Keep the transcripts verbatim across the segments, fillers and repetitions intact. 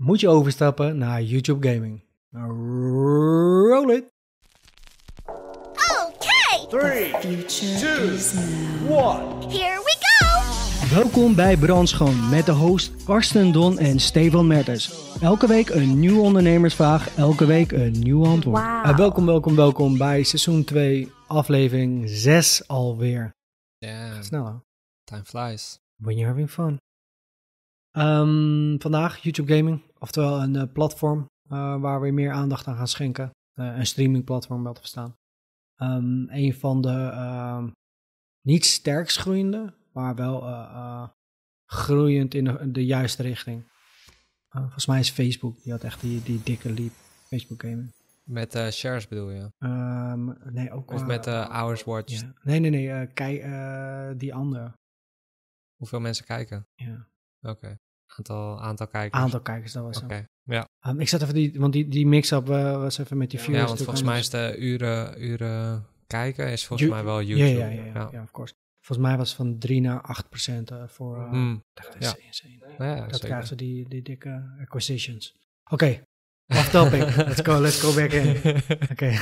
moet je overstappen naar YouTube Gaming. Roll it! Okay! Three, two, one. Here we go! Welkom bij Brandschoon met de host Karsten Don en Stefan Mertens. Elke week een nieuwe ondernemersvraag, elke week een nieuw antwoord. Wauw. Uh, welkom, welkom, welkom bij seizoen twee, aflevering zes alweer. Ja, Sneller. time flies. When you're having fun. Um, vandaag YouTube Gaming, oftewel een uh, platform uh, waar we meer aandacht aan gaan schenken. Uh, een streamingplatform wel te verstaan. Um, een van de uh, niet sterkst groeiende, maar wel uh, uh, groeiend in de, de juiste richting. Uh, volgens mij is Facebook, die had echt die, die dikke leap. Facebook Gaming. Met uh, shares bedoel je? Um, nee, ook... Of uh, met uh, Hours Watch? Ja. Nee, nee, nee, uh, kijk, uh, die andere. Hoeveel mensen kijken? Ja. Oké. Okay. Aantal, aantal kijkers? Aantal kijkers, dat was Oké, okay. ja. Um, ik zat even die, want die, die mix-up uh, was even met die viewers. Ja, want volgens mij is de uren, uren kijken is volgens You, mij wel YouTube. Ja, ja, ja, ja, ja, of course. Volgens mij was het van drie naar acht procent uh, voor... Uh, mm. Dat is ja. insane. Ja, dat zeker. krijgen ze die, die dikke acquisitions. Oké, okay. Off topic. let's go, let's go back in. Oké. Okay.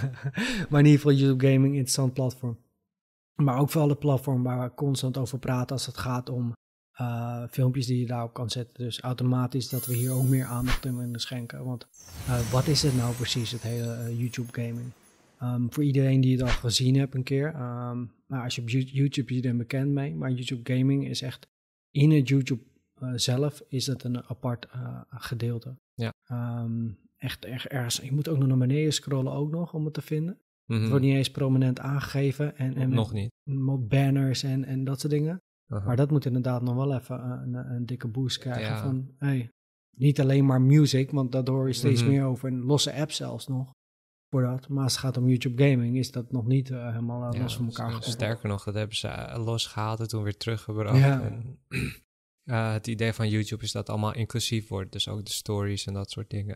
Maar in ieder geval YouTube Gaming, interessant platform. Maar ook vooral het platform waar we constant over praten als het gaat om uh, filmpjes die je daarop kan zetten. Dus automatisch dat we hier ook meer aandacht in willen schenken. Want uh, wat is het nou precies, het hele uh, YouTube Gaming? Um, voor iedereen die het al gezien heeft een keer. Um, maar als je op YouTube je er bekend mee. Maar YouTube Gaming is echt in het YouTube uh, zelf is het een apart uh, gedeelte. Ja. Um, echt, echt ergens. Je moet ook nog naar beneden scrollen ook nog om het te vinden. Mm-hmm. Het wordt niet eens prominent aangegeven. En, en nog niet. Met banners en, en dat soort dingen. Uh-huh. Maar dat moet inderdaad nog wel even een, een, een dikke boost krijgen. Ja. Van, hey, niet alleen maar music, want daardoor hoor je steeds mm-hmm. meer over een losse app zelfs nog. Voor dat. Maar als het gaat om YouTube Gaming is dat nog niet uh, helemaal uh, ja, los van elkaar s- gekoppeld. Sterker nog, dat hebben ze uh, losgehaald en toen weer teruggebracht. Ja. En, uh, het idee van YouTube is dat het allemaal inclusief wordt. Dus ook de stories en dat soort dingen.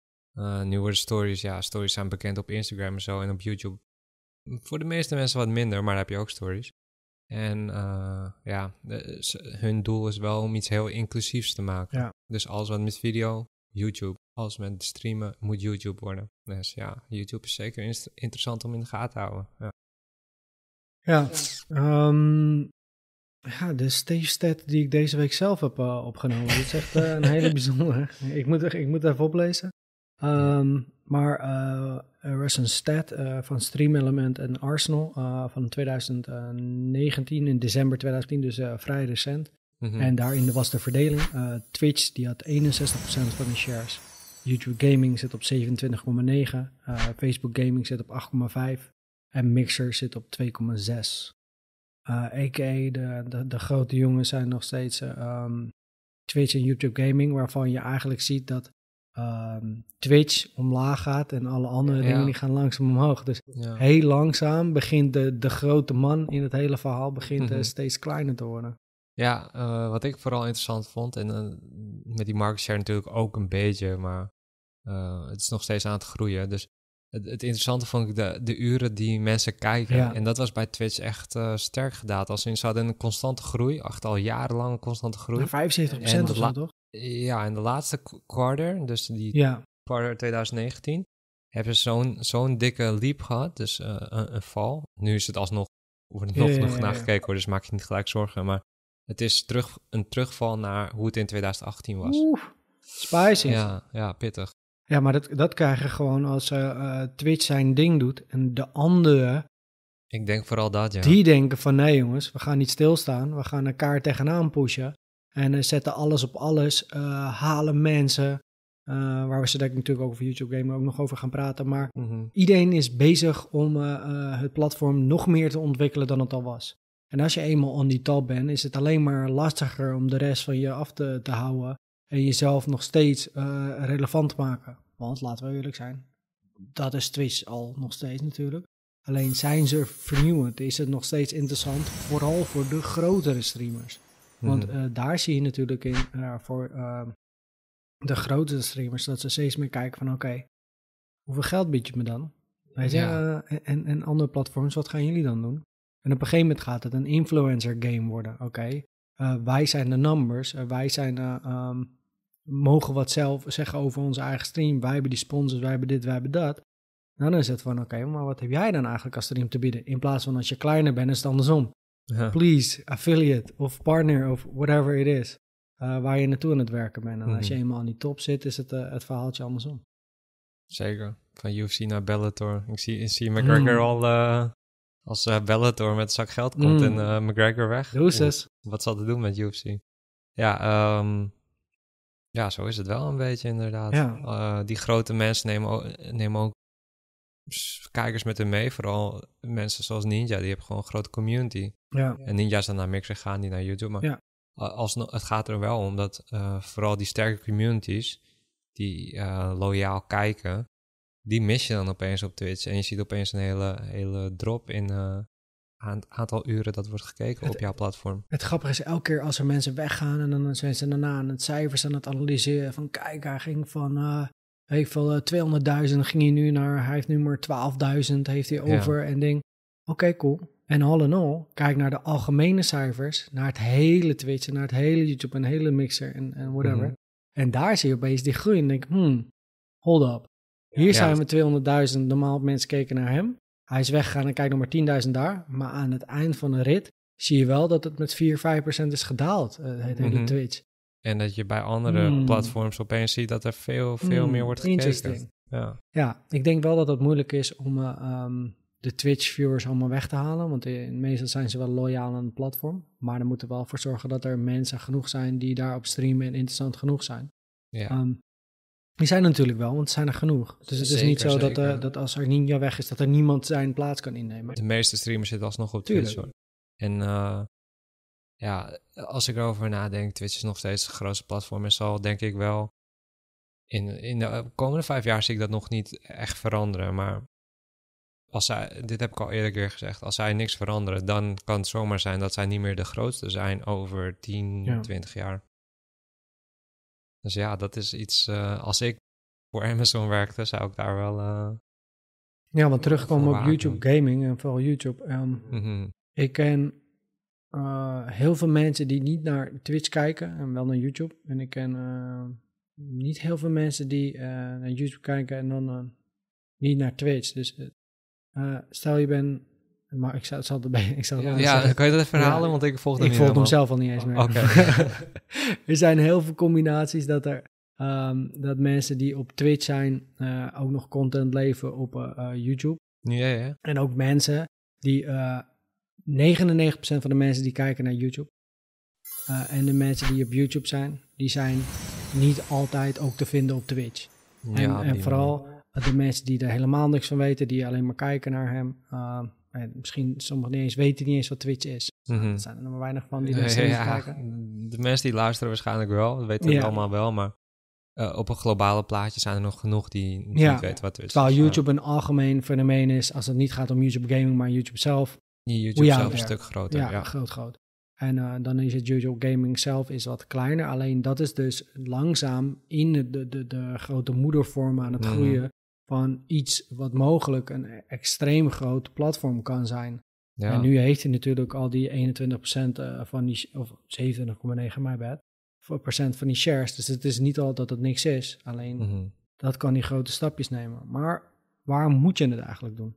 Uh, nu worden stories, ja, stories zijn bekend op Instagram en zo en op YouTube. Voor de meeste mensen wat minder, maar daar heb je ook stories. En uh, ja, de, ze, hun doel is wel om iets heel inclusiefs te maken. Ja. Dus alles wat met video, YouTube. Alles met streamen, moet YouTube worden. Dus ja, YouTube is zeker in- interessant om in de gaten te houden. Ja, Ja, um, ja de stage stat die ik deze week zelf heb uh, opgenomen. Dat is echt uh, een hele bijzondere. Ik moet, ik moet even oplezen. Um, maar uh, er was een stat uh, van Stream Element en Arsenal uh, van twintig negentien, in december twintig tien, dus uh, vrij recent. mm-hmm. En daarin was de verdeling. Uh, Twitch die had eenenzestig procent van de shares. YouTube Gaming zit op zevenentwintig komma negen. Uh, Facebook Gaming zit op acht komma vijf. En Mixer zit op twee komma zes. Uh, A K A de, de, de grote jongens zijn nog steeds uh, um, Twitch en YouTube Gaming. Waarvan je eigenlijk ziet dat um, Twitch omlaag gaat. En alle andere Ja. dingen die gaan langzaam omhoog. Dus Ja. heel langzaam begint de, de grote man in het hele verhaal begint, mm-hmm. uh, steeds kleiner te worden. Ja, uh, wat ik vooral interessant vond, en uh, met die market share natuurlijk ook een beetje, maar uh, het is nog steeds aan het groeien. Dus het, het interessante vond ik de, de uren die mensen kijken. Ja. En dat was bij Twitch echt uh, sterk gedaald. Als in, ze hadden een constante groei, echt al jarenlang een constante groei. Ja, vijfenzeventig procent En of zo, la- toch? Ja, in de laatste quarter, dus die Ja. quarter twintig negentien, hebben ze zo'n, zo'n dikke leap gehad, dus uh, een, een val. Nu is het alsnog, wordt er nog Ja, ja, genoeg ja, naar ja. gekeken hoor, dus maak je niet gelijk zorgen. Maar het is terug, een terugval naar hoe het in twintig achttien was. Oeh, spicy. Ja, Ja, ja, pittig. ja maar dat, dat krijg je gewoon als uh, uh, Twitch zijn ding doet. En de anderen, Ik denk vooral dat, ja. die denken van nee jongens, we gaan niet stilstaan. We gaan elkaar tegenaan pushen. En uh, zetten alles op alles. Uh, halen mensen. Uh, waar we ze denk ik natuurlijk ook over YouTube Gaming ook nog over gaan praten. Maar Mm-hmm. iedereen is bezig om uh, uh, het platform nog meer te ontwikkelen dan het al was. En als je eenmaal on die top bent, is het alleen maar lastiger om de rest van je af te, te houden. En jezelf nog steeds uh, relevant te maken. Want, laten we eerlijk zijn, dat is Twitch al nog steeds natuurlijk. Alleen zijn ze vernieuwend, is het nog steeds interessant, vooral voor de grotere streamers. Want Mm-hmm. uh, daar zie je natuurlijk in, uh, voor uh, de grotere streamers, dat ze steeds meer kijken van oké, okay, hoeveel geld bied je me dan? Weet je, Ja. uh, en, en andere platforms, wat gaan jullie dan doen? En op een gegeven moment gaat het een influencer game worden, oké. Okay. Uh, wij zijn de numbers, uh, wij zijn uh, um, mogen wat zelf zeggen over onze eigen stream. Wij hebben die sponsors, wij hebben dit, wij hebben dat. Dan is het van, oké, okay, maar wat heb jij dan eigenlijk als stream te bieden? In plaats van als je kleiner bent, is het andersom. Ja. Please, affiliate of partner of whatever it is. Uh, waar je naartoe aan het werken bent. En mm-hmm. als je eenmaal aan die top zit, is het, uh, het verhaaltje andersom. Zeker. Van U F C naar Bellator. Ik zie, ik zie McGregor mm. al uh, als uh, Bellator met een zak geld komt mm. en uh, McGregor weg. Doeses. Wat zal het doen met U F C? Ja, um, ja, zo is het wel een beetje inderdaad. Ja. Uh, die grote mensen nemen ook, nemen ook kijkers met hen mee. Vooral mensen zoals Ninja, die hebben gewoon een grote community. Ja. En Ninja is dan naar Mixer gaan, die naar YouTube. Maar ja. als, het gaat er wel om dat uh, vooral die sterke communities die uh, loyaal kijken, die mis je dan opeens op Twitch. En je ziet opeens een hele, hele drop in uh, aan, aantal uren dat wordt gekeken het, op jouw platform. Het grappige is, elke keer als er mensen weggaan en dan zijn ze daarna aan het cijfers aan het analyseren van kijk, hij ging van uh, weet ik veel, uh, tweehonderdduizend ging hij nu naar, hij heeft nu maar twaalfduizend heeft hij over ja. en ding. Oké, okay, cool. En all in all, kijk naar de algemene cijfers, naar het hele Twitch en naar het hele YouTube en hele Mixer en, en whatever. Mm-hmm. En daar zie je opeens die groei en denk ik, hmm, hold up. Hier ja, zijn we tweehonderdduizend, normaal mensen keken naar hem. Hij is weggegaan en kijk nog maar tienduizend daar. Maar aan het eind van de rit zie je wel dat het met vier, vijf procent is gedaald, uh, het hele mm-hmm. Twitch. En dat je bij andere mm. platforms opeens ziet dat er veel, veel mm. meer wordt gekeken. Ja. ja, ik denk wel dat het moeilijk is om uh, um, de Twitch-viewers allemaal weg te halen. Want uh, meestal zijn ze wel loyaal aan het platform. Maar er moeten wel voor zorgen dat er mensen genoeg zijn die daarop streamen en interessant genoeg zijn. Ja. Um, die zijn er natuurlijk wel, want er zijn er genoeg. Dus het zeker, is niet zo dat, uh, dat als er Ninja weg is, dat er niemand zijn plaats kan innemen. De meeste streamers zitten alsnog op Twitch. Hoor. En uh, ja, als ik erover nadenk, Twitch is nog steeds het grootste platform. En zal denk ik wel, in, in de komende vijf jaar zie ik dat nog niet echt veranderen. Maar als zij, dit heb ik al eerder keer gezegd, als zij niks veranderen, dan kan het zomaar zijn dat zij niet meer de grootste zijn over tien, ja. twintig jaar. Dus ja, dat is iets, uh, als ik voor Amazon werkte, zou ik daar wel... Uh, ja, want terugkomen op YouTube gaming en vooral YouTube. Um, mm-hmm. Ik ken uh, heel veel mensen die niet naar Twitch kijken en wel naar YouTube. En ik ken uh, niet heel veel mensen die uh, naar YouTube kijken en dan uh, niet naar Twitch. Dus uh, stel je bent... Maar ik zou het zal erbij. Ik zal het ja, ja kan je dat even herhalen? Ja, want ik volg hem Ik niet volg hem zelf al niet eens meer. Okay. Er zijn heel veel combinaties dat er um, dat mensen die op Twitch zijn uh, ook nog content leveren op uh, uh, YouTube. Ja, ja. En ook mensen die uh, negenennegentig procent van de mensen die kijken naar YouTube uh, en de mensen die op YouTube zijn, die zijn niet altijd ook te vinden op Twitch. Ja, en, en vooral uh, de mensen die er helemaal niks van weten, die alleen maar kijken naar hem. Uh, En misschien sommigen niet eens weten niet eens wat Twitch is. Mm-hmm. Er zijn er nog maar weinig van die daar steeds ja, kijken. De mensen die luisteren waarschijnlijk wel. Dat weten ja. allemaal wel. Maar uh, op een globale plaatje zijn er nog genoeg die niet ja. weten wat Twitch Terwijl is. Terwijl YouTube een algemeen fenomeen is. Als het niet gaat om YouTube gaming, maar YouTube zelf. YouTube zelf een stuk groter. Ja, ja. groot, groot. En uh, dan is het YouTube gaming zelf is wat kleiner. Alleen dat is dus langzaam in de, de, de, de grote moedervorm aan het mm-hmm. groeien. Van iets wat mogelijk een extreem groot platform kan zijn. Ja. En nu heeft hij natuurlijk al die eenentwintig procent van die, of zevenentwintig komma negen, my bad, procent van die shares. Dus het is niet al dat het niks is. Alleen mm-hmm. dat kan die grote stapjes nemen. Maar waarom moet je het eigenlijk doen?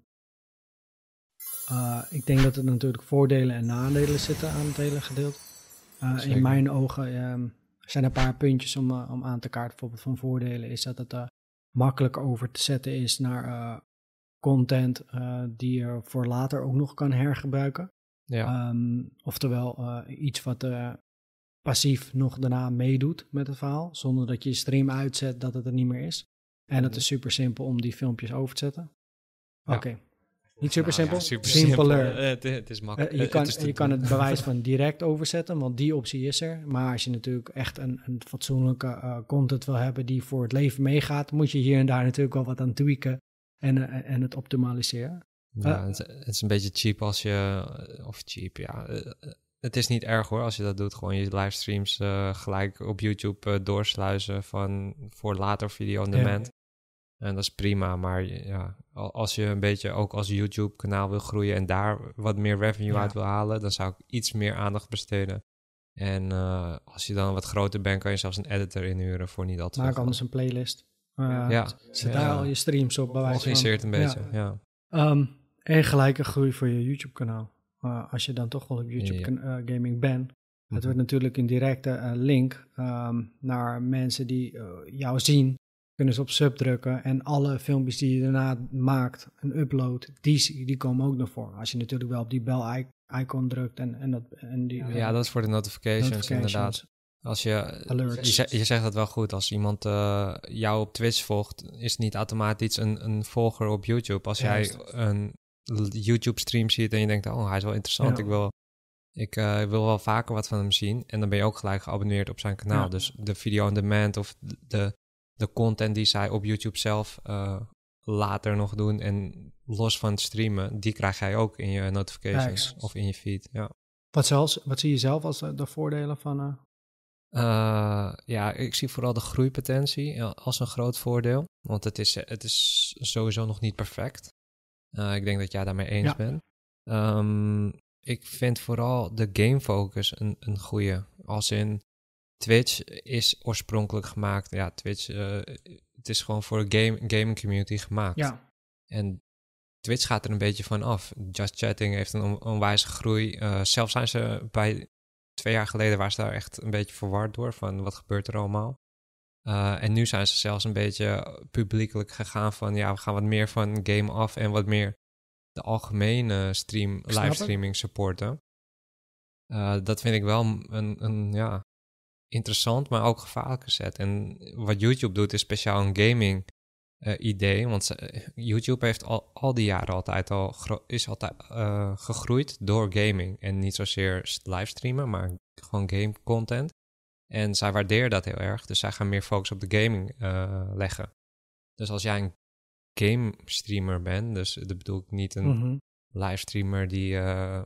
Uh, ik denk dat er natuurlijk voordelen en nadelen zitten aan het hele gedeelte. Uh, in mijn ogen um, zijn er een paar puntjes om, uh, om aan te kaarten. Bijvoorbeeld van voordelen is dat het... Uh, makkelijk over te zetten is naar uh, content uh, die je voor later ook nog kan hergebruiken. Ja. Um, oftewel uh, iets wat uh, passief nog daarna meedoet met het verhaal, zonder dat je je stream uitzet dat het er niet meer is. En het is super simpel om die filmpjes over te zetten. Oké. Okay. Ja. Niet super simpel? Nou ja, super simpeler. Simpel. Uh, het, het is makkelijk. Uh, je kan, het, je kan het bewijs van direct overzetten, want die optie is er. Maar als je natuurlijk echt een, een fatsoenlijke uh, content wil hebben die voor het leven meegaat, moet je hier en daar natuurlijk wel wat aan tweaken en, uh, en het optimaliseren. Ja, uh, het, het is een beetje cheap als je... Of cheap, ja. Uh, het is niet erg hoor, als je dat doet. Gewoon je livestreams uh, gelijk op YouTube uh, doorsluizen van voor later video on demand. Ja. En dat is prima, maar ja, als je een beetje ook als YouTube-kanaal wil groeien en daar wat meer revenue ja. uit wil halen, dan zou ik iets meer aandacht besteden En uh, als je dan wat groter bent, kan je zelfs een editor inhuren voor niet al te veel Maak geld. anders een playlist. Uh, Ja. Zet Ja. daar al je streams op, bij wijze van. Organiseert een beetje, ja. ja. Um, en gelijke groei voor je YouTube-kanaal. Uh, als je dan toch wel op YouTube Ja. kan, uh, gaming bent. Het Mhm. wordt natuurlijk een directe uh, link um, naar mensen die uh, jou zien. Kunnen ze op sub drukken. En alle filmpjes die je daarna maakt en upload, die, die komen ook naar voren. Als je natuurlijk wel op die bell-icon drukt. En, en, dat, en die, Ja, uh, dat is voor de notifications, notifications. inderdaad. Als je, Alerts. je, zegt, je zegt dat wel goed. Als iemand uh, jou op Twitch volgt, is het niet automatisch een, een volger op YouTube. Als Ja, jij een YouTube-stream ziet en je denkt, oh, hij is wel interessant. Ja. Ik, wil, ik uh, wil wel vaker wat van hem zien. En dan ben je ook gelijk geabonneerd op zijn kanaal. Ja. Dus de video on demand of de, de content die zij op YouTube zelf uh, later nog doen en los van het streamen, die krijg jij ook in je notifications Nice. of in je feed. Ja. Wat, zelfs, wat zie je zelf als de, de voordelen van... Uh... Uh, ja, ik zie vooral de groeipotentie als een groot voordeel. Want het is, het is sowieso nog niet perfect. Uh, ik denk dat jij daarmee eens ja. bent. Um, ik vind vooral de gamefocus een, een goede. Als in Twitch is oorspronkelijk gemaakt. Ja, Twitch, uh, het is gewoon voor de game, gaming community gemaakt. Ja. En Twitch gaat er een beetje van af. Just Chatting heeft een on- onwijze groei. Uh, zelf zijn ze bij... Twee jaar geleden waren ze daar echt een beetje verward door. Van wat gebeurt er allemaal? Uh, en nu zijn ze zelfs een beetje publiekelijk gegaan van... Ja, we gaan wat meer van game af en wat meer de algemene stream, livestreaming supporten. Uh, dat vind ik wel een, een ja, interessant, maar ook gevaarlijke set. En wat YouTube doet is speciaal een gaming uh, idee. Want uh, YouTube heeft al, al die jaren altijd al gro- is altijd uh, gegroeid door gaming. En niet zozeer livestreamen, maar gewoon game content. En zij waarderen dat heel erg. Dus zij gaan meer focus op de gaming uh, leggen. Dus als jij een game streamer bent, dus dat bedoel ik niet een Mm-hmm. livestreamer die uh,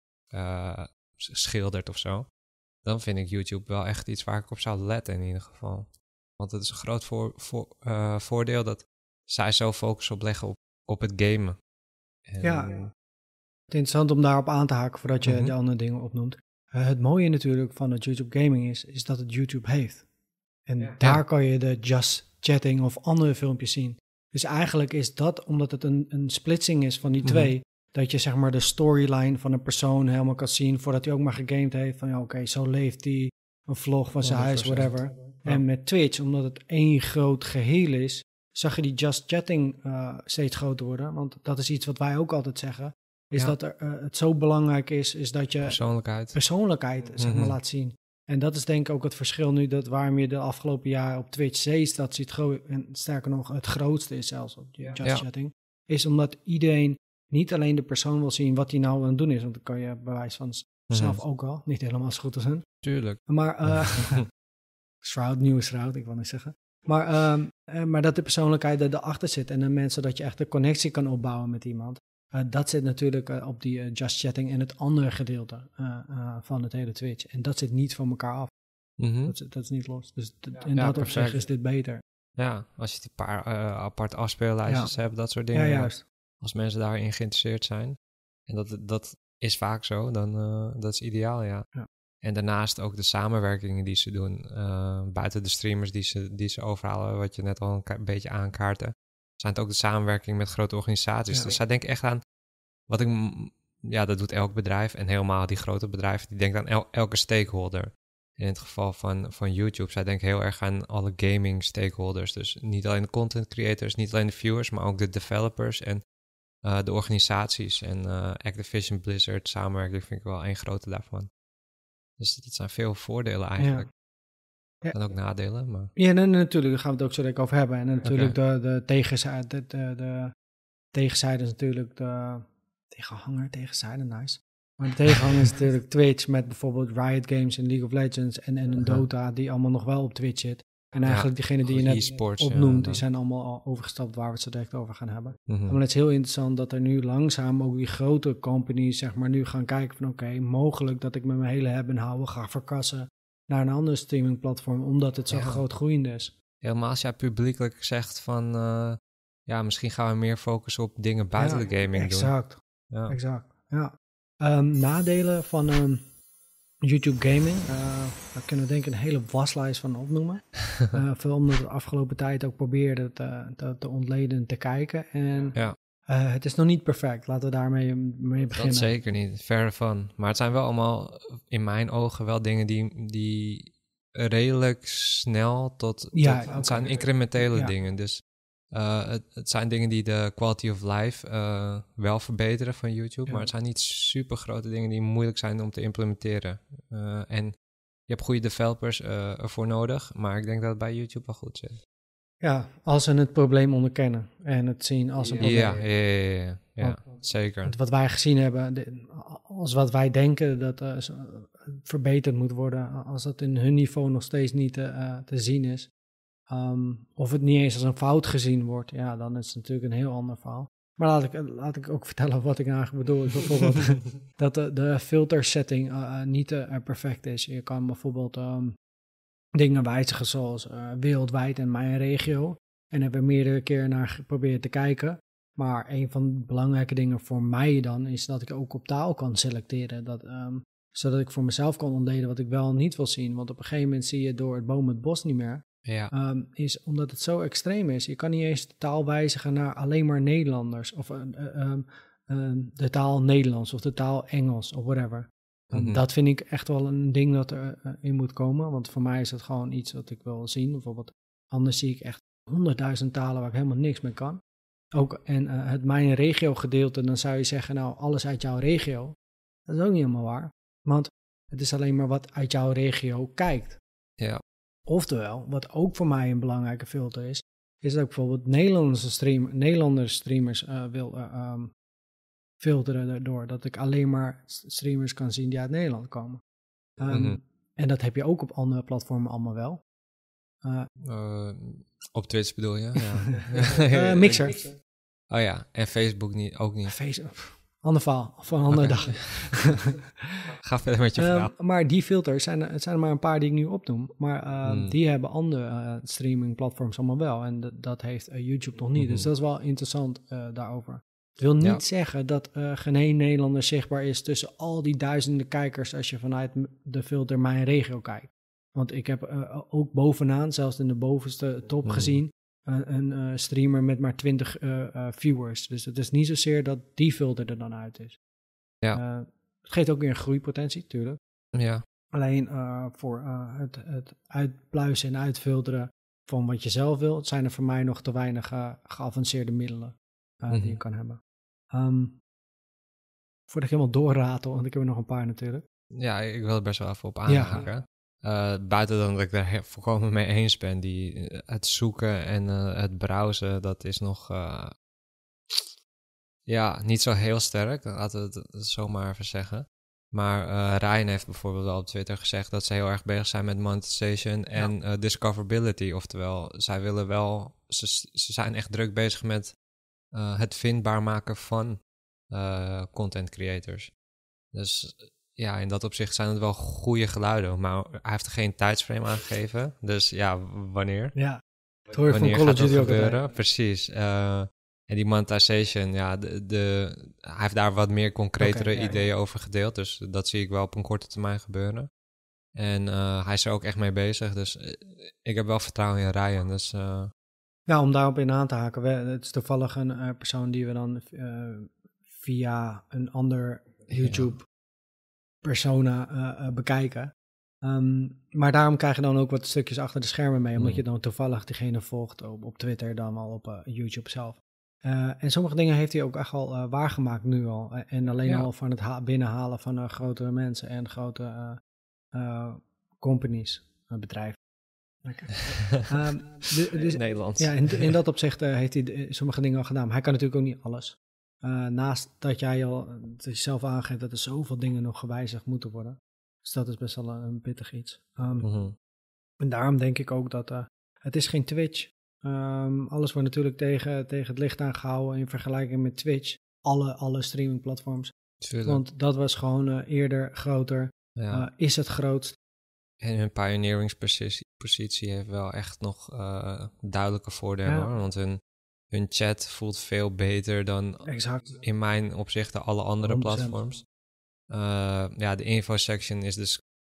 uh, schildert of zo. Dan vind ik YouTube wel echt iets waar ik op zou letten in ieder geval. Want het is een groot voor, voor, uh, voordeel dat zij zo focus op leggen op, op het gamen. En, ja, het is interessant om daarop aan te haken voordat je mm-hmm. de andere dingen opnoemt. Uh, het mooie natuurlijk van het YouTube gaming is, is dat het YouTube heeft. En ja. daar ja. kan je de Just Chatting of andere filmpjes zien. Dus eigenlijk is dat, omdat het een, een splitsing is van die twee, mm-hmm. dat je zeg maar de storyline van een persoon helemaal kan zien voordat hij ook maar gegamed heeft. Van ja, oké, okay, zo leeft hij, een vlog van zijn huis, whatever. Ja. En met Twitch, omdat het één groot geheel is, zag je die Just Chatting uh, steeds groter worden. Want dat is iets wat wij ook altijd zeggen. Is ja. dat er, uh, het zo belangrijk is, is dat je persoonlijkheid, persoonlijkheid zeg maar, mm-hmm. laat zien. En dat is denk ik ook het verschil nu, dat waarom je de afgelopen jaren op Twitch steeds dat ziet groeien. En sterker nog, het grootste is zelfs op Just ja. Chatting. Is omdat iedereen niet alleen de persoon wil zien wat hij nou aan het doen is. Want dan kan je bij wijze van mm-hmm. zelf ook al. Niet helemaal zo goed als hun. Tuurlijk. Maar, uh, Shroud, nieuwe Shroud, ik wil niet zeggen. Maar, um, uh, maar dat de persoonlijkheid er erachter zit. En de mensen dat je echt een connectie kan opbouwen met iemand. Uh, dat zit natuurlijk uh, op die uh, Just Chatting en het andere gedeelte uh, uh, van het hele Twitch. En dat zit niet van elkaar af. Mm-hmm. Dat, dat is niet los. Dus d- ja, in ja, dat opzicht is dit beter. Ja, als je een paar uh, aparte afspeellijstjes ja. hebt, dat soort dingen. Ja, juist. Als mensen daarin geïnteresseerd zijn. En dat, dat is vaak zo, dan uh, dat is ideaal, ja. ja. En daarnaast ook de samenwerkingen die ze doen. Uh, buiten de streamers die ze, die ze overhalen, wat je net al een, ka- een beetje aankaarten. Zijn het ook de samenwerking met grote organisaties. Ja. Dus zij denken echt aan, wat ik, ja, dat doet elk bedrijf. En helemaal die grote bedrijven, die denken aan el, elke stakeholder. In het geval van, van YouTube, zij denken heel erg aan alle gaming stakeholders. Dus niet alleen de content creators, niet alleen de viewers, maar ook de developers en uh, de organisaties. En uh, Activision Blizzard samenwerking vind ik wel een grote daarvan. Dus dat zijn veel voordelen eigenlijk. Ja. Ja. En ook nadelen. Maar... Ja, en natuurlijk, daar gaan we het ook zo direct over hebben. En natuurlijk okay. de, de, tegenzijde, de, de, de tegenzijde is natuurlijk de tegenhanger, tegenzijde, nice. Maar de tegenhanger is natuurlijk Twitch met bijvoorbeeld Riot Games en League of Legends en, en een uh-huh. Dota die allemaal nog wel op Twitch zit. En eigenlijk ja, diegenen die je net e-sports, opnoemt, ja, die zijn allemaal al overgestapt waar we het zo direct over gaan hebben. Mm-hmm. Maar het is heel interessant dat er nu langzaam ook die grote companies zeg maar nu gaan kijken van oké, okay, mogelijk dat ik met mijn hele hebben en houden ga verkassen naar een ander streamingplatform, omdat het zo ja. groot groeiend is. Helemaal als jij publiekelijk zegt van uh, ja, misschien gaan we meer focussen op dingen buiten ja, de gaming exact, doen. Ja, exact. Ja. Um, nadelen van um, YouTube gaming, uh, daar kunnen we denk ik een hele waslijst van opnoemen. uh, veel omdat we de afgelopen tijd ook probeerden te, te, te ontleden te kijken. En Ja. uh, het is nog niet perfect, laten we daarmee mee beginnen. Dat zeker niet, verre van. Maar het zijn wel allemaal, in mijn ogen, wel dingen die, die redelijk snel tot... Ja, tot okay. Het zijn incrementele ja. dingen, dus uh, het, het zijn dingen die de quality of life uh, wel verbeteren van YouTube, Ja. maar het zijn niet super grote dingen die moeilijk zijn om te implementeren. Uh, en je hebt goede developers uh, ervoor nodig, maar ik denk dat het bij YouTube wel goed zit. Ja, als ze het probleem onderkennen en het zien als een probleem. Ja, ja, ja, ja, ja, zeker. Want wat wij gezien hebben, de, als wat wij denken dat uh, verbeterd moet worden, als dat in hun niveau nog steeds niet uh, te zien is, um, of het niet eens als een fout gezien wordt, ja, dan is het natuurlijk een heel ander verhaal. Maar laat ik, laat ik ook vertellen wat ik eigenlijk bedoel. Is bijvoorbeeld dat de, de filter setting uh, uh, niet uh, perfect is. Je kan bijvoorbeeld um, dingen wijzigen zoals uh, wereldwijd en mijn regio. En hebben we meerdere keer naar geprobeerd te kijken. Maar een van de belangrijke dingen voor mij dan is dat ik ook op taal kan selecteren. Dat, um, zodat ik voor mezelf kan ontleden wat ik wel en niet wil zien. Want op een gegeven moment zie je door het boom het bos niet meer. Ja. Um, is omdat het zo extreem is. Je kan niet eens de taal wijzigen naar alleen maar Nederlanders. Of uh, um, um, de taal Nederlands of de taal Engels of whatever. Mm-hmm. Dat vind ik echt wel een ding dat er uh, in moet komen. Want voor mij is het gewoon iets wat ik wil zien. Bijvoorbeeld, anders zie ik echt honderdduizend talen waar ik helemaal niks mee kan. Ook, en uh, het mijn regio gedeelte, dan zou je zeggen, nou, alles uit jouw regio. Dat is ook niet helemaal waar. Want het is alleen maar wat uit jouw regio kijkt. Ja. Oftewel, wat ook voor mij een belangrijke filter is, is dat ik bijvoorbeeld Nederlandse stream, Nederlandse streamers uh, wil uh, um, filteren daardoor. Dat ik alleen maar streamers kan zien die uit Nederland komen. Um, mm-hmm. En dat heb je ook op andere platformen allemaal wel. Uh, uh, op Twitch bedoel je? Ja. uh, Mixer. Oh ja, en Facebook niet, ook niet. Facebook. Ander verhaal, voor een andere okay. dag. Ga verder met je verhaal. Uh, maar die filters, zijn, het zijn er maar een paar die ik nu opnoem. Maar uh, hmm. die hebben andere uh, streaming platforms allemaal wel. En d- dat heeft uh, YouTube nog niet. Mm-hmm. Dus dat is wel interessant uh, daarover. Het wil niet ja. zeggen dat uh, geen één Nederlander zichtbaar is tussen al die duizenden kijkers als je vanuit de filter mijn regio kijkt. Want ik heb uh, ook bovenaan, zelfs in de bovenste top mm-hmm. gezien, een, een uh, streamer met maar twintig uh, uh, viewers. Dus het is niet zozeer dat die filter er dan uit is. Ja. Uh, het geeft ook weer een groeipotentie, natuurlijk. Ja. Alleen uh, voor uh, het, het uitpluizen en uitfilteren van wat je zelf wil, zijn er voor mij nog te weinig uh, geavanceerde middelen uh, mm-hmm. die je kan hebben. Um, voordat ik helemaal doorratel, want ik heb er nog een paar natuurlijk. Ja, ik wil er best wel even op aanhaken. Ja. Uh, buiten dan dat ik daar volkomen mee eens ben, die, uh, het zoeken en uh, het browsen, dat is nog uh, ja, niet zo heel sterk, laten we het zomaar even zeggen. Maar uh, Ryan heeft bijvoorbeeld al op Twitter gezegd dat ze heel erg bezig zijn met monetization en ja. uh, discoverability. Oftewel, zij willen wel, ze, ze zijn echt druk bezig met uh, het vindbaar maken van uh, content creators. Dus ja, in dat opzicht zijn het wel goede geluiden, maar hij heeft er geen tijdsframe aangegeven. Dus ja, wanneer? Ja, het hoor je wanneer van gaat dat gebeuren? gebeuren? Precies. Uh, en die monetization, ja, de, de, hij heeft daar wat meer concretere okay, ja, ideeën ja. over gedeeld. Dus dat zie ik wel op een korte termijn gebeuren. En uh, hij is er ook echt mee bezig. Dus uh, ik heb wel vertrouwen in Ryan. Dus, uh... Ja, om daarop in aan te haken. We, het is toevallig een uh, persoon die we dan uh, via een ander YouTube... Ja. persona uh, uh, bekijken. Um, maar daarom krijg je dan ook wat stukjes achter de schermen mee, omdat mm. je dan toevallig diegene volgt op, op Twitter, dan al op uh, YouTube zelf. Uh, en sommige dingen heeft hij ook echt al uh, waargemaakt nu al. Uh, en alleen ja. al van het ha- binnenhalen van uh, grotere mensen en grote uh, uh, companies, uh, bedrijven. Okay. um, de, dus, Nederlands. Ja, in, in dat opzicht uh, heeft hij de, sommige dingen al gedaan. Maar hij kan natuurlijk ook niet alles. Uh, naast dat jij al dat je zelf aangeeft dat er zoveel dingen nog gewijzigd moeten worden. Dus dat is best wel een, een pittig iets. Um, mm-hmm. En daarom denk ik ook dat uh, het is geen Twitch. Um, alles wordt natuurlijk tegen, tegen het licht aangehouden in vergelijking met Twitch. Alle, alle streamingplatforms. Tuurlijk. Want dat was gewoon uh, eerder groter. Ja. Uh, is het grootst. En hun pioneeringspositie heeft wel echt nog uh, duidelijke voordelen. Ja. Hoor. Want hun... Hun chat voelt veel beter dan exact. In mijn opzichten alle andere honderd procent platforms. Uh, ja, de info section is dus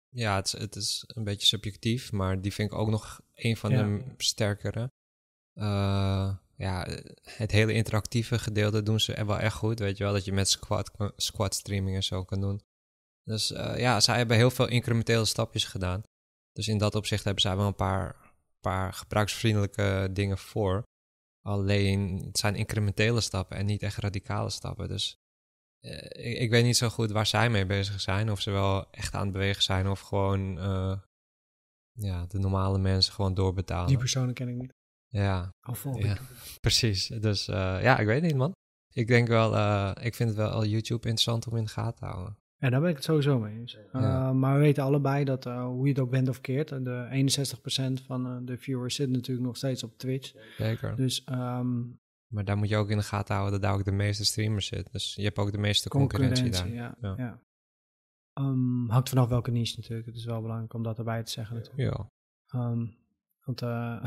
Ja, het is, het is een beetje subjectief, maar die vind ik ook nog een van Ja. de sterkere. Uh, ja, het hele interactieve gedeelte doen ze wel echt goed, weet je wel, dat je met squad, squad streaming en zo kan doen. Dus uh, ja, zij hebben heel veel incrementele stapjes gedaan. Dus in dat opzicht hebben zij wel een paar, paar gebruiksvriendelijke dingen voor. Alleen, het zijn incrementele stappen en niet echt radicale stappen. Dus uh, ik, ik weet niet zo goed waar zij mee bezig zijn. Of ze wel echt aan het bewegen zijn of gewoon uh, ja, de normale mensen gewoon doorbetalen. Die personen ken ik niet. Ja, Al volg ja ik. precies. Dus uh, ja, ik weet niet, man. Ik denk wel, uh, ik vind het wel al YouTube interessant om in de gaten te houden. Ja, daar ben ik het sowieso mee eens. Ja. Uh, maar we weten allebei dat, uh, hoe je het ook bent of keert, de eenenzestig procent van uh, de viewers zit natuurlijk nog steeds op Twitch. Zeker. Dus, um, maar daar moet je ook in de gaten houden dat daar ook de meeste streamers zitten. Dus je hebt ook de meeste concurrentie, concurrentie daar. Ja, ja. ja. Um, hangt vanaf welke niche natuurlijk. Het is wel belangrijk om dat erbij te zeggen natuurlijk. Ja. Um, want... Uh,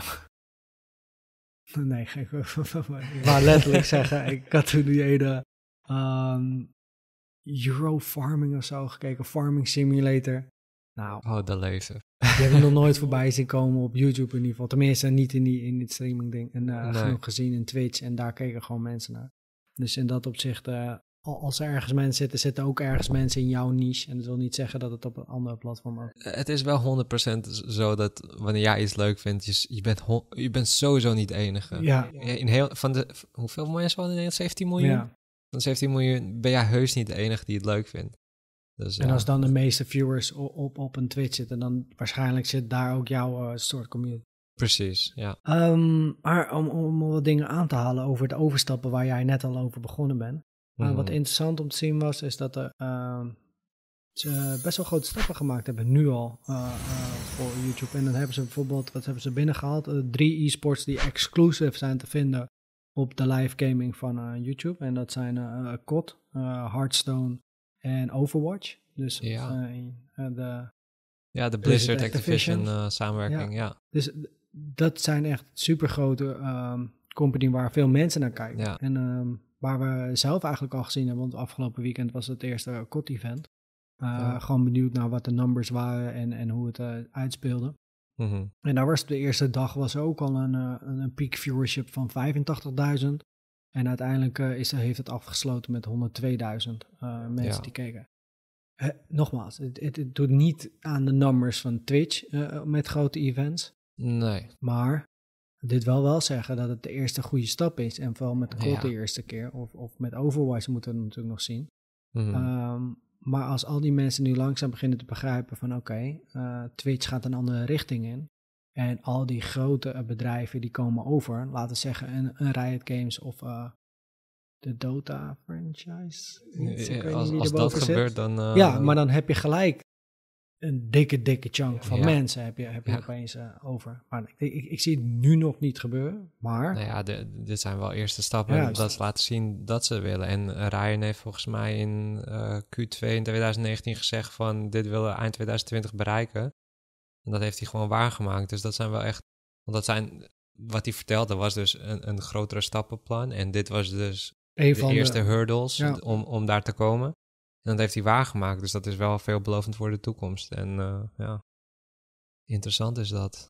nee, ik wou letterlijk zeggen, ik had toen die ene um, Euro Farming of zo gekeken, Farming Simulator. Nou, oh, dat lezen. Die heb ik nog nooit voorbij zien komen op YouTube in ieder geval. Tenminste, niet in, die, in dit streaming ding. En uh, nee. genoeg gezien in Twitch en daar keken gewoon mensen naar. Dus in dat opzicht, uh, als er ergens mensen zitten, zitten ook ergens mensen in jouw niche. En dat wil niet zeggen dat het op een andere platform ook. Het is wel honderd procent zo dat wanneer jij iets leuk vindt, je, je, bent, ho- je bent sowieso niet de enige. Ja. In heel, van de, hoeveel mensen waren in Nederland? zeventien miljoen? Ja. Van zeventien miljoen ben jij heus niet de enige die het leuk vindt. Dus, en ja. als dan de meeste viewers op, op, op een Twitch zitten, dan waarschijnlijk zit daar ook jouw uh, soort community. Precies, ja. Um, maar om, om wat dingen aan te halen over het overstappen waar jij net al over begonnen bent. Mm-hmm. Uh, wat interessant om te zien was, is dat er, uh, ze best wel grote stappen gemaakt hebben, nu al, uh, uh, voor YouTube. En dan hebben ze bijvoorbeeld, wat hebben ze binnengehaald? Uh, drie e-sports die exclusief zijn te vinden op de live gaming van uh, YouTube. En dat zijn uh, C O D, uh, Hearthstone en Overwatch. Dus ja, uh, uh, de... Ja, de Blizzard Activision, Activision uh, samenwerking, ja. ja. Dus dat zijn echt supergrote um, company waar veel mensen naar kijken. Ja. En um, waar we zelf eigenlijk al gezien hebben, want afgelopen weekend was het eerste C O D-event. Uh, ja. Gewoon benieuwd naar wat de numbers waren en, en hoe het uh, uitspeelde. Mm-hmm. En daar was de eerste dag was ook al een, uh, een peak viewership van vijfentachtigduizend. En uiteindelijk uh, is, heeft het afgesloten met honderdtweeduizend uh, mensen ja. die keken. Uh, nogmaals, het, het, het doet niet aan de numbers van Twitch uh, met grote events. Nee. Maar dit wil wel zeggen dat het de eerste goede stap is. En vooral met de C O D ja. de eerste keer. Of, of met Overwatch moeten we het natuurlijk nog zien. Mm-hmm. Um, maar als al die mensen nu langzaam beginnen te begrijpen van oké, okay, uh, Twitch gaat een andere richting in. En al die grote uh, bedrijven die komen over. Laten we zeggen een, een Riot Games of uh, de Dota franchise. Ja, als als dat zit. gebeurt dan... Uh, ja, maar dan heb je gelijk een dikke, dikke chunk van ja. mensen heb je, heb je ja. opeens uh, over. Maar ik, ik, ik zie het nu nog niet gebeuren, maar... Nou ja, de, dit zijn wel eerste stappen ja, dat ze laten zien dat ze willen. En uh, Ryan heeft volgens mij in uh, Q twee in twintig negentien gezegd van dit willen we eind twintig twintig bereiken. En dat heeft hij gewoon waargemaakt. Dus dat zijn wel echt... Want dat zijn... Wat hij vertelde was dus een, een grotere stappenplan. En dit was dus een de eerste de, hurdles ja. om, om daar te komen. En dat heeft hij waargemaakt. Dus dat is wel veelbelovend voor de toekomst. En uh, ja, interessant is dat.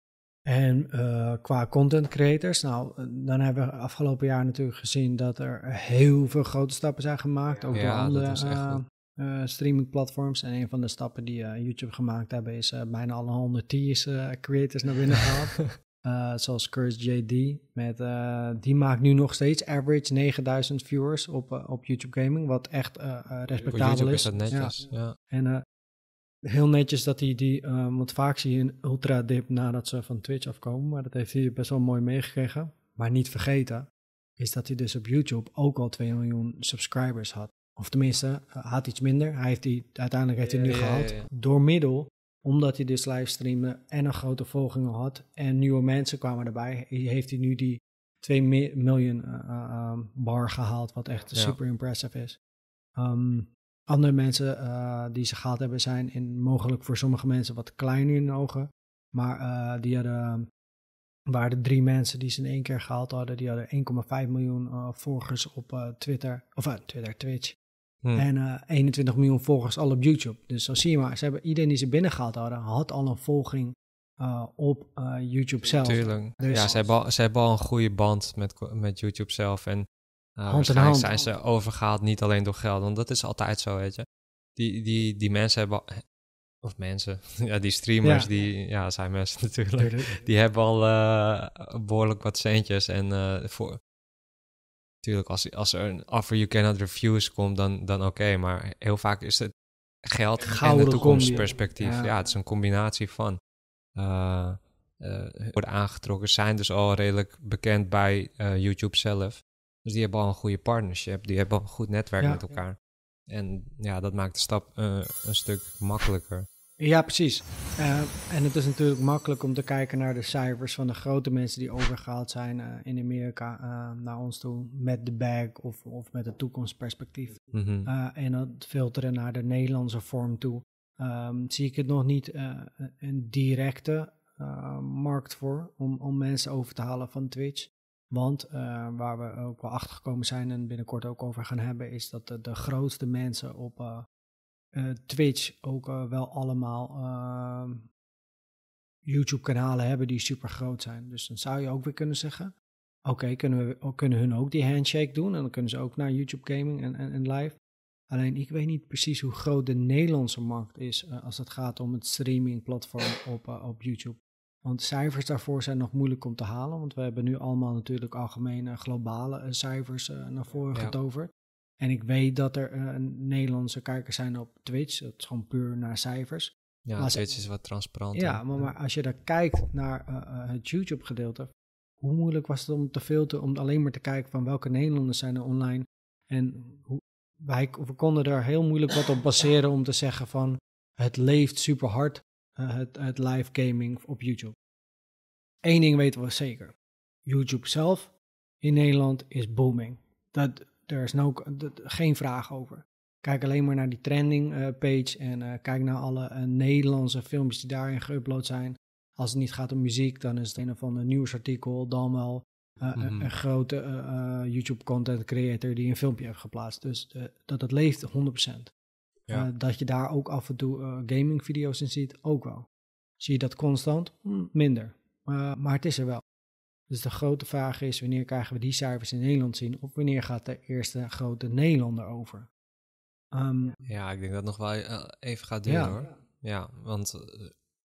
En uh, qua content creators, nou, dan hebben we afgelopen jaar natuurlijk gezien dat er heel veel grote stappen zijn gemaakt. Ook ja, door andere uh, uh, streaming platforms. En een van de stappen die uh, YouTube gemaakt hebben is uh, bijna alle honderd tiers uh, creators naar binnen gehaald. Uh, zoals Curse J D, met, uh, die maakt nu nog steeds average negenduizend viewers op, uh, op YouTube Gaming, wat echt uh, uh, respectabel is. is dat netjes, ja. ja. En uh, heel netjes dat hij die, uh, want vaak zie je een ultra dip nadat ze van Twitch afkomen, maar dat heeft hij best wel mooi meegekregen. Maar niet vergeten is dat hij dus op YouTube ook al twee miljoen subscribers had. Of tenminste, uh, had iets minder. Hij heeft die, uiteindelijk heeft hij ja, nu ja, gehaald ja, ja. door middel... Omdat hij dus livestreamde en een grote volging had en nieuwe mensen kwamen erbij, heeft hij nu die twee miljoen uh, uh, bar gehaald, wat echt ja. super impressive is. Um, andere mensen uh, die ze gehaald hebben zijn in, mogelijk voor sommige mensen wat kleiner in de ogen, maar uh, die hadden, waren de drie mensen die ze in één keer gehaald hadden, die hadden één komma vijf miljoen uh, volgers op uh, Twitter, of uh, Twitter, Twitch. Hm. En uh, eenentwintig miljoen volgers al op YouTube. Dus zo zie je maar, ze hebben, iedereen die ze binnengehaald hadden, had al een volging uh, op uh, YouTube zelf. Tuurlijk. Dus, ja, ze hebben, al, ze hebben al een goede band met, met YouTube zelf. En uh, hand in waarschijnlijk hand. zijn ze overgehaald niet alleen door geld. Want dat is altijd zo, weet je. Die, die, die mensen hebben... Al, of mensen, ja, die streamers, Ja. die... Ja, zijn mensen natuurlijk. Tuurlijk. Die hebben al uh, behoorlijk wat centjes. En uh, voor... Natuurlijk, als, als er een offer you cannot refuse komt, dan, dan oké. Okay. Maar heel vaak is het geld Gouden en de toekomstperspectief. combi. Ja. Ja, het is een combinatie van. Uh, uh, worden aangetrokken, zijn dus al redelijk bekend bij uh, YouTube zelf. Dus die hebben al een goede partnership. Die hebben al een goed netwerk Ja. met elkaar. En ja, dat maakt de stap uh, een stuk makkelijker. Ja, precies. Uh, en het is natuurlijk makkelijk om te kijken naar de cijfers van de grote mensen die overgehaald zijn uh, in Amerika uh, naar ons toe met de bag of, of met het toekomstperspectief. Mm-hmm. Uh, en dat filteren naar de Nederlandse vorm toe. Um, zie ik het nog niet uh, een directe uh, markt voor om, om mensen over te halen van Twitch. Want uh, waar we ook wel achter gekomen zijn en binnenkort ook over gaan hebben, is dat de, de grootste mensen op uh, uh, Twitch ook uh, wel allemaal uh, YouTube-kanalen hebben die super groot zijn. Dus dan zou je ook weer kunnen zeggen, oké, okay, kunnen we kunnen hun ook die handshake doen en dan kunnen ze ook naar YouTube Gaming en, en, en live. Alleen ik weet niet precies hoe groot de Nederlandse markt is uh, als het gaat om het streamingplatform op, uh, op YouTube. Want cijfers daarvoor zijn nog moeilijk om te halen. Want we hebben nu allemaal natuurlijk algemene globale uh, cijfers uh, naar voren Ja. getoverd. En ik weet dat er uh, Nederlandse kijkers zijn op Twitch. Dat is gewoon puur naar cijfers. Ja, Maar Twitch ze- is wat transparant. Ja, maar, maar als je daar kijkt naar uh, uh, het YouTube gedeelte. Hoe moeilijk was het om te filteren, om alleen maar te kijken van welke Nederlanders zijn er online. En hoe, wij we konden daar heel moeilijk wat op baseren om te zeggen van het leeft super hard, uh, het, het live gaming op YouTube. Eén ding weten we zeker. YouTube zelf in Nederland is booming. Dat, er is no, dat, geen vraag over. Kijk alleen maar naar die trending uh, page en uh, kijk naar alle uh, Nederlandse filmpjes die daarin geüpload zijn. Als het niet gaat om muziek, dan is het een of ander nieuwsartikel, dan wel uh, Mhm. een, een grote uh, uh, YouTube content creator die een filmpje heeft geplaatst. Dus uh, dat het leeft honderd procent. Ja. Uh, dat je daar ook af en toe uh, gaming video's in ziet, ook wel. Zie je dat constant? Hm, minder. Uh, maar het is er wel. Dus de grote vraag is, wanneer krijgen we die cijfers in Nederland zien? Of wanneer gaat de eerste grote Nederlander over? Um, Ja, ik denk dat het nog wel uh, even gaat duren Ja. hoor. Ja, want uh,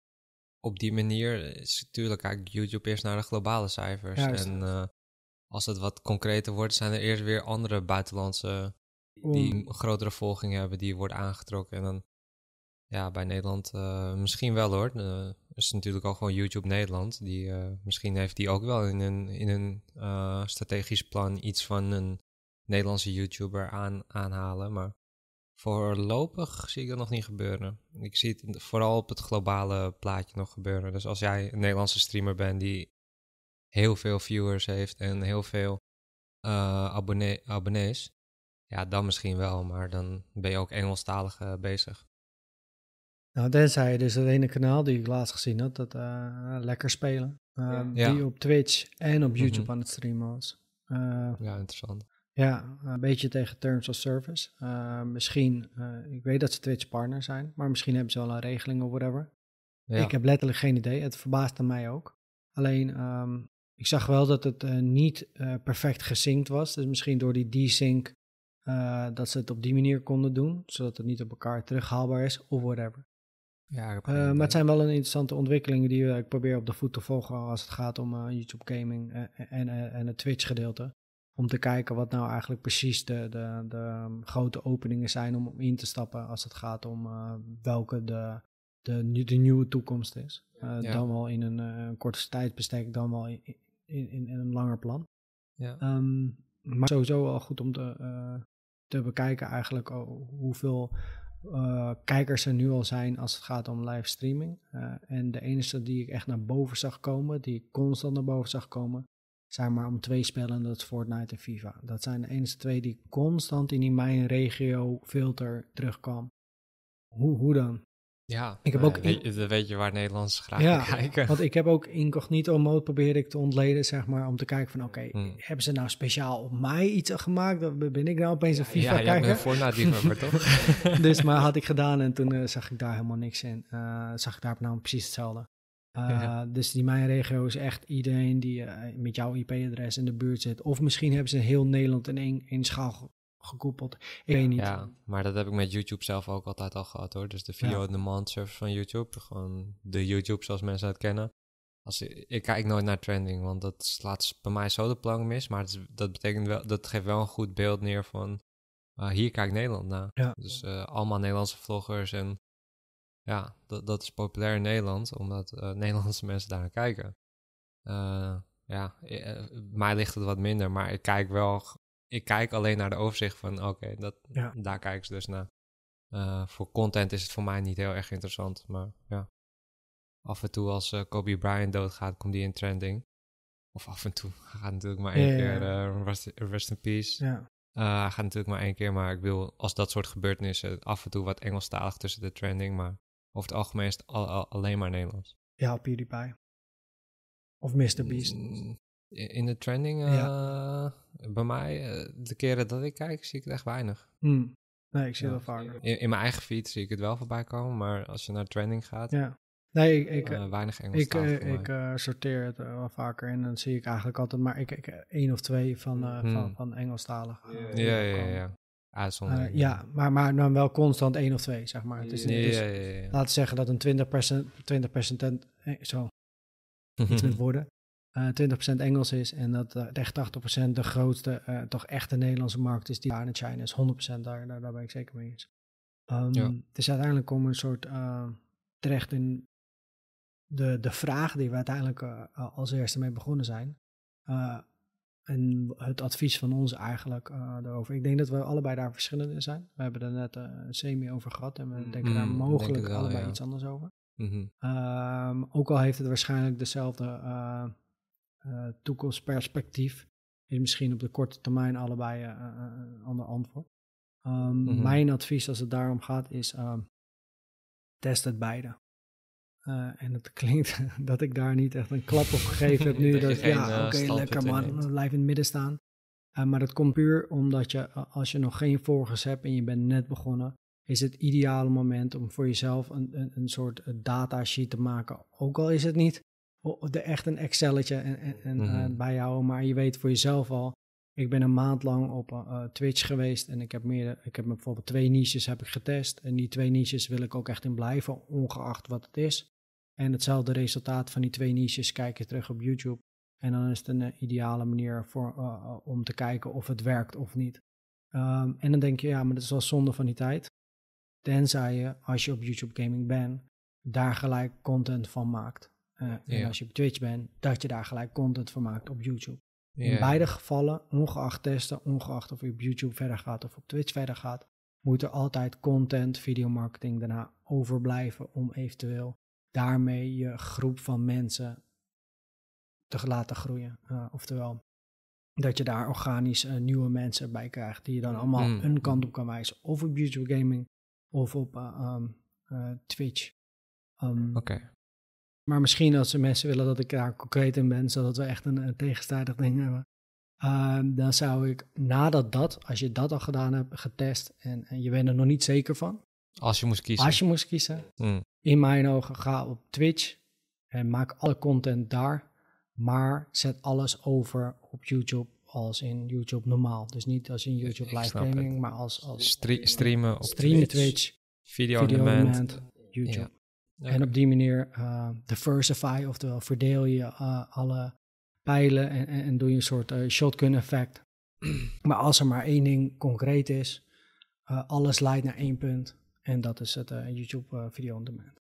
op die manier is natuurlijk kijk YouTube eerst naar de globale cijfers. Juist. En uh, als het wat concreter wordt, zijn er eerst weer andere buitenlandse die om- een grotere volging hebben, die worden aangetrokken. En dan, ja, bij Nederland uh, misschien wel hoor. Uh, er is natuurlijk al gewoon YouTube Nederland. Die, uh, misschien heeft die ook wel in een, in een uh, strategisch plan iets van een Nederlandse YouTuber aan, aanhalen. Maar voorlopig zie ik dat nog niet gebeuren. Ik zie het vooral op het globale plaatje nog gebeuren. Dus als jij een Nederlandse streamer bent die heel veel viewers heeft en heel veel uh, abonnee, abonnees, ja, dan misschien wel, maar dan ben je ook Engelstalig uh, bezig. Nou, tenzij je dus het ene kanaal die ik laatst gezien had, dat uh, Lekker Spelen, um, Ja. die op Twitch en op YouTube Mhm. aan het streamen was. Uh, Ja, interessant. ja, een beetje tegen Terms of Service. Uh, misschien, uh, ik weet dat ze Twitch partner zijn, maar misschien hebben ze wel een regeling of whatever. Ja. Ik heb letterlijk geen idee, het verbaasde mij ook. Alleen, um, ik zag wel dat het uh, niet uh, perfect gesynct was, dus misschien door die desync uh, dat ze het op die manier konden doen, zodat het niet op elkaar terughaalbaar is of whatever. Ja, ik heb Uh, geen maar idee. het zijn wel een interessante ontwikkelingen die uh, ik probeer op de voet te volgen als het gaat om uh, YouTube gaming en, en, en het Twitch gedeelte. Om te kijken wat nou eigenlijk precies de, de, de um, grote openingen zijn om in te stappen als het gaat om uh, welke de, de, de nieuwe toekomst is. Uh, Ja. Dan wel in een, uh, een korte tijdsbestek, dan wel in, in, in een langer plan. Ja. Um, maar sowieso wel goed om te, uh, te bekijken eigenlijk oh, hoeveel uh, kijkers er nu al zijn als het gaat om livestreaming. Uh, en de enige die ik echt naar boven zag komen, die ik constant naar boven zag komen, zijn maar om twee spellen en dat is Fortnite en FIFA. Dat zijn de enige twee die constant in die mijn regio filter terugkwam. Hoe, hoe dan? Ja, Ik heb nee, ook in- weet, je- dan weet je waar Nederlanders graag Ja, naar kijken. Want ik heb ook incognito mode probeerde ik te ontleden, zeg maar, om te kijken van, oké, Hmm. hebben ze nou speciaal op mij iets gemaakt? Dan ben ik nou opeens een FIFA ja, jij bent kijker? een Fortnite-liefhebber, toch? Dus, maar had ik gedaan en toen uh, zag ik daar helemaal niks in. Uh, zag ik daar nou precies hetzelfde. Uh, ja. Dus die mijn regio is echt iedereen die uh, met jouw I P-adres in de buurt zit. Of misschien hebben ze heel Nederland in één, één schaal ge- gekoppeld. Ik weet niet. Ja, maar dat heb ik met YouTube zelf ook altijd al gehad hoor. Dus de video on demand service van YouTube. Gewoon de YouTube zoals mensen het kennen. Als ik, ik kijk nooit naar trending, want dat slaat bij mij zo de plank mis. Maar het is, dat betekent wel, dat geeft wel een goed beeld neer van uh, hier kijkt Nederland naar. Ja. Dus uh, allemaal Nederlandse vloggers en ja, dat, dat is populair in Nederland, omdat uh, Nederlandse mensen daar naar kijken. Uh, ja, uh, mij ligt het wat minder, maar ik kijk wel, ik kijk alleen naar de overzicht van oké, okay, dat ja. daar kijken ze dus naar. Uh, voor content is het voor mij niet heel erg interessant, maar ja. Af en toe als uh, Kobe Bryant doodgaat, komt die in trending. Of af en toe, gaat natuurlijk maar één ja, keer, uh, rest, rest in peace. Ja. Uh, gaat natuurlijk maar één keer, maar ik wil als dat soort gebeurtenissen af en toe wat Engelstalig tussen de trending, maar over het algemeen is het al, al, alleen maar Nederlands. Ja, PewDiePie. Of mister Beast. In de trending, uh, ja. bij mij, uh, de keren dat ik kijk, zie ik het echt weinig. Hmm. Nee, ik zie ja. het wel vaker. In, in mijn eigen feed zie ik het wel voorbij komen, maar als je naar trending gaat, ja. Nee, ik, ik, uh, weinig Engels. Ik, uh, ik uh, sorteer het uh, wel vaker en dan zie ik eigenlijk altijd maar ik, ik, één of twee van, uh, hmm. van, van Engelstalig. Uh, ja, ja, ja, ja. Uitzondering. Uh, ja, maar, maar dan wel constant één of twee, zeg maar. Het is, ja, het is, ja, ja, ja. Laten we zeggen dat een twintig procent, twintig procent eh, zo, iets met woorden, uh, twintig procent Engels is en dat uh, echt tachtig procent de grootste, uh, toch echte Nederlandse markt is die daar in China is. honderd procent daar, daar, daar ben ik zeker mee eens. Um, ja. Dus uiteindelijk komen we een soort uh, terecht in de, de vraag die we uiteindelijk uh, als eerste mee begonnen zijn. Uh, en het advies van ons eigenlijk uh, daarover. Ik denk dat we allebei daar verschillend in zijn. We hebben er net uh, een semi over gehad en we denken mm, daar mogelijk wel, allebei ja. iets anders over. Mm-hmm. Um, ook al heeft het waarschijnlijk dezelfde uh, uh, toekomstperspectief. Is misschien op de korte termijn allebei uh, een ander antwoord. Um, mm-hmm. Mijn advies als het daarom gaat is uh, test het beide. Uh, en het klinkt dat ik daar niet echt een klap op gegeven heb nu. dat, dat ja, uh, oké, okay, lekker man, blijf in het midden staan. Uh, maar dat komt puur omdat je, uh, als je nog geen volgers hebt en je bent net begonnen, is het ideale moment om voor jezelf een, een, een soort datasheet te maken. Ook al is het niet de, echt een Excelletje en, en, en, mm-hmm. uh, bijhouden, maar je weet voor jezelf al, ik ben een maand lang op uh, Twitch geweest en ik heb, meer, ik heb bijvoorbeeld twee niches heb ik getest. En die twee niches wil ik ook echt in blijven, ongeacht wat het is. En hetzelfde resultaat van die twee niches kijk je terug op YouTube. En dan is het een uh, ideale manier voor, uh, om te kijken of het werkt of niet. Um, en dan denk je, ja, maar dat is wel zonde van die tijd. Tenzij je, als je op YouTube Gaming bent, daar gelijk content van maakt. Uh, ja. En als je op Twitch bent, dat je daar gelijk content van maakt op YouTube. In yeah. beide gevallen, ongeacht testen, ongeacht of je op YouTube verder gaat of op Twitch verder gaat, moet er altijd content, videomarketing daarna overblijven om eventueel daarmee je groep van mensen te laten groeien. Uh, oftewel, dat je daar organisch uh, nieuwe mensen bij krijgt die je dan allemaal mm. een kant op kan wijzen. Of op YouTube Gaming of op uh, um, uh, Twitch. Um, Oké. Okay. Maar misschien als mensen willen dat ik daar concreet in ben, zodat we echt een, een tegenstrijdig ding hebben. Uh, dan zou ik nadat dat, als je dat al gedaan hebt, getest en, en je bent er nog niet zeker van. Als je moest kiezen. Als je moest kiezen. Mm. In mijn ogen, ga op Twitch en maak alle content daar. Maar zet alles over op YouTube als in YouTube normaal. Dus niet als in YouTube live gaming, maar als, als Stre- streamen op streamen Twitch. Twitch. Video, video on demand. demand YouTube. Ja. Okay. En op die manier uh, diversify, oftewel verdeel je uh, alle pijlen en, en, en doe je een soort uh, shotgun effect. Maar als er maar één ding concreet is, uh, alles leidt naar één punt. En dat is het uh, YouTube uh, video on demand.